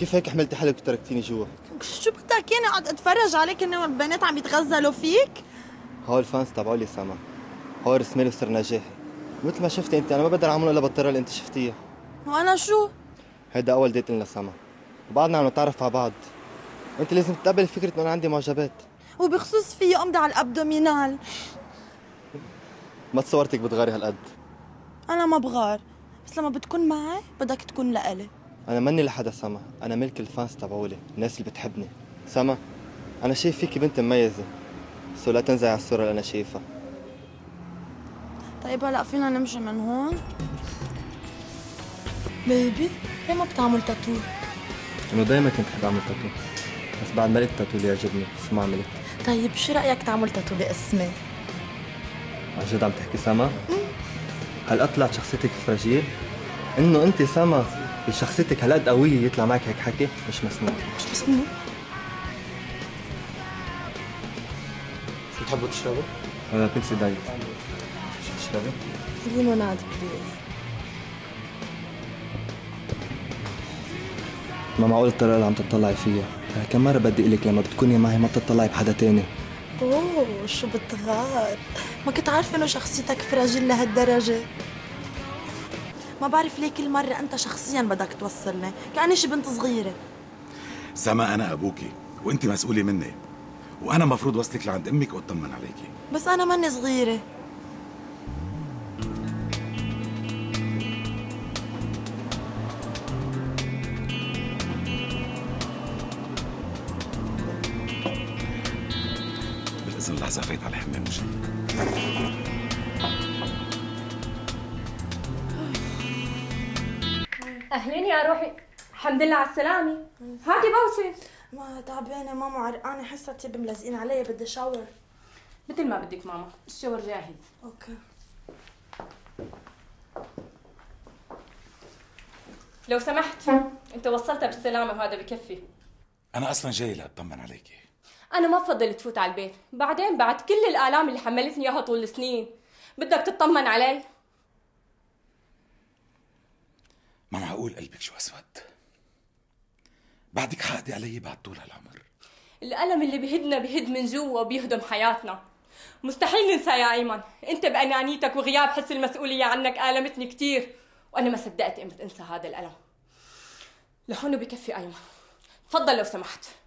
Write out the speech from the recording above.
كيف هيك حملتي حالك وتركتيني جوا؟ شو بدك ياني اقعد اتفرج عليك انه البنات عم يتغزلوا فيك؟ هول الفانس تبعولي سما، هول رسمي وصر نجاحي. مثل ما شفتي انت، انا ما بقدر اعمله الا بالطريقه اللي انت شفتيها. وانا شو؟ هيدا اول ديت لنا سما، وبعدنا عم نتعرف على بعض. انت لازم تتقبل فكره انه انا عندي معجبات. وبخصوص في امضي على الابدومينال. ما تصورتك بتغاري هالقد. انا ما بغار، بس لما بتكون معي بدك تكون لإلي. انا ماني لحدا سما، انا ملك الفانس تبعولي، الناس اللي بتحبني. سما، انا شايف فيكي بنت مميزه، سو لا تنزعي على الصوره اللي انا شايفها. طيب هلا فينا نمشي من هون؟ بيبي ليه ما بتعمل تاتو؟ انه دايما كنت بحب اعمل تاتو، بس بعد ما لقيت التاتو اللي يعجبني بس ما عملت. طيب شو رايك تعمل تاتو باسمي؟ عن جد عم تحكي سما؟ هل طلعت شخصيتك فراجيل؟ انه انت سما بشخصيتك هالقد قويه يطلع معك هيك حكي؟ مش مسموح. مش مسموح. شو بتحبوا تشربوا؟ هذا بيبسي دايت. شو تشربي؟ ليموناد بليز. ما معقول الطريقه اللي عم تطلعي فيها، أنا كم مره بدي لك لما بتكوني معي ما بتطلعي بحدا تاني. اوه شو بتغار، ما كنت عارفه انه شخصيتك فراجيل لهالدرجه. ما بعرف ليه كل مرة أنت شخصياً بدك توصلني، كأني شي بنت صغيرة. سما أنا أبوكي وأنت مسؤولة مني، وأنا مفروض وصلك لعند أمك وأطمن عليكي. بس أنا ماني صغيرة. بالإذن لحظة فايت على الحمام وجاي. اهلين يا روحي، الحمد لله على السلامة. هاتي بوسة. ما تعبانة ماما، عرقانة، حاسة تيب ملزقين علي، بدي شاور. مثل ما بدك ماما، الشاور جاهز. اوكي. لو سمحت انت وصلتها بالسلامة وهذا بكفي. أنا أصلاً جاي لأطمن عليكي. أنا ما بفضل تفوت على البيت، بعدين بعد كل الآلام اللي حملتني إياها طول السنين بدك تطمن علي؟ ما معقول قلبك شو أسود؟ بعدك حقدي علي بعد طول هالعمر. الألم اللي بهدنا بهد من جوا وبيهدم حياتنا. مستحيل ننسى يا أيمن، أنت بأنانيتك وغياب حس المسؤولية عنك آلمتني كتير، وأنا ما صدقت قمت أنسى هذا الألم. لهون بكفي أيمن، تفضل لو سمحت.